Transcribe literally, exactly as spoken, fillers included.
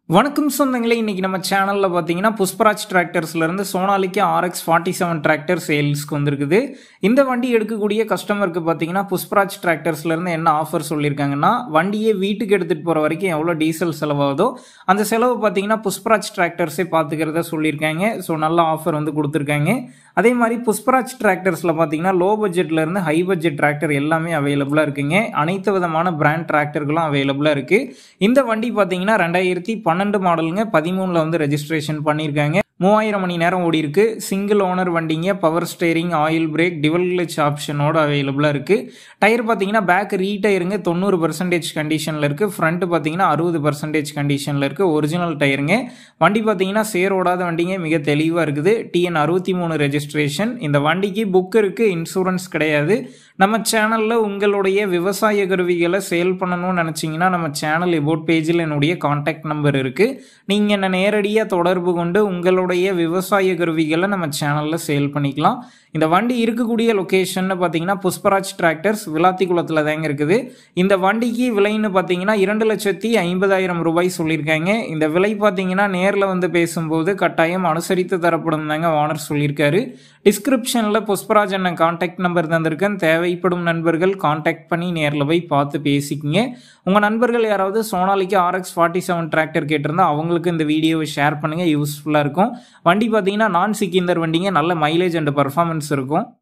வணக்கம் சொந்தங்களே, இன்னைக்கு நம்ம சேனல்ல பாத்தீங்கன்னா புஷ்பராஜ் டிராக்டர்ஸ்ல இருந்து Sonalika R X forty seven tractor சேல்ஸ்க்கு வந்திருக்குது. இந்த வண்டி எடுக்கக்கூடிய கஸ்டமருக்கு பாத்தீங்கன்னா புஷ்பராஜ் டிராக்டர்ஸ்ல இருந்து என்ன ஆஃபர் சொல்லியிருக்காங்கன்னா, வண்டியை வீட்டுக்கு எடுத்துட்டு போற வரைக்கும் எவ்வளவு டீசல் செலவாகுதோ அந்த செலவு பாத்தீங்கன்னா புஷ்பராஜ் டிராக்டர்ஸே பாத்துக்கிறத சொல்லியிருக்காங்க. ஸோ நல்ல ஆஃபர் வந்து கொடுத்துருக்காங்க. அதே மாதிரி புஷ்பராஜ் டிராக்டர்ஸ்ல பாத்தீங்கன்னா லோ பட்ஜெட்ல இருந்து ஹை பட்ஜெட் டிராக்டர் எல்லாமே அவைலபிளா இருக்குங்க. அனைத்து விதமான பிராண்ட் டிராக்டர்களும் அவைலபிளா இருக்கு. இந்த வண்டி பாத்தீங்கன்னா ரெண்டாயிரத்தி பன்னெண்டு மாடலுங்க, பதிமூணுல வந்து ரெஜிஸ்ட்ரேஷன் பண்ணியிருக்காங்க. மூவாயிரம் மணி நேரம் ஓடி இருக்கு. சிங்கிள் ஓனர் வண்டிங்க, power steering, oil brake, dual clutch ஆப்ஷனோட அவைலபிளா இருக்கு. டயர் பாத்தீங்கன்னா பேக் ரீடயருங்க தொண்ணூறு பர்சன்டேஜ் கண்டிஷன்ல இருக்கு. ஃப்ரண்ட் பாத்தீங்கன்னா அறுபது பர்சன்டேஜ் கண்டிஷன்ல இருக்கு. ஒரிஜினல் டயருங்க. வண்டி பாத்தீங்கன்னா சேர் ஓடாத வண்டிங்க, மிக தெளிவா இருக்குது. டிஎன் அறுபத்தி மூணு ரெஜிஸ்ட்ரேஷன். இந்த வண்டிக்கு புக் இருக்கு, இன்சூரன்ஸ் கிடையாது. நம்ம சேனல்ல உங்களுடைய விவசாய கருவிகளை சேல் பண்ணணும்னு நினைச்சீங்கன்னா நம்ம சேனல் எபோட் பேஜில் என்னுடைய கான்டாக்ட் நம்பர் இருக்கு. நீங்க என்ன நேரடியா தொடர்பு கொண்டு உங்களுடைய விவசாய கருவிகளை நம்ம சேனல்ல சேல் பண்ணிக்கலாம். இந்த வண்டி இருக்கக்கூடிய லொகேஷன் பாத்தீங்கன்னா புஷ்பராஜ் டிராக்டர்ஸ் விளாத்திக்குளத்துல தாங்க இருக்குது. இந்த வண்டிக்கு விலைன்னு பாத்தீங்கன்னா இரண்டு லட்சத்தி ஐம்பதாயிரம் ரூபாய் சொல்லியிருக்காங்க. இந்த விலை பாத்தீங்கன்னா நேர்ல வந்து பேசும்போது கட்டாயம் அனுசரித்து தரப்படும் தாங்க ஓனர் சொல்லியிருக்காரு. டிஸ்கிரிப்ஷன்ல புஷ்பராஜ் அண்ணன் கான்டாக்ட் நம்பர் தந்திருக்கேன். தேவைப்படும் நண்பர்கள் கான்டாக்ட் பண்ணி நேர்ல போய் பார்த்து பேசிக்கிங்க. உங்க நண்பர்கள் யாராவது Sonalika R X forty seven tractor கேட்டிருந்தா அவங்களுக்கு இந்த வீடியோவை ஷேர் பண்ணுங்க, யூஸ்ஃபுல்லா இருக்கும். வண்டி பாத்தீங்கன்னா நான் சிக்கிந்தர் வண்டிங்க, நல்ல மைலேஜ் அண்ட் பர்ஃபார்மன்ஸ் இருக்கும்.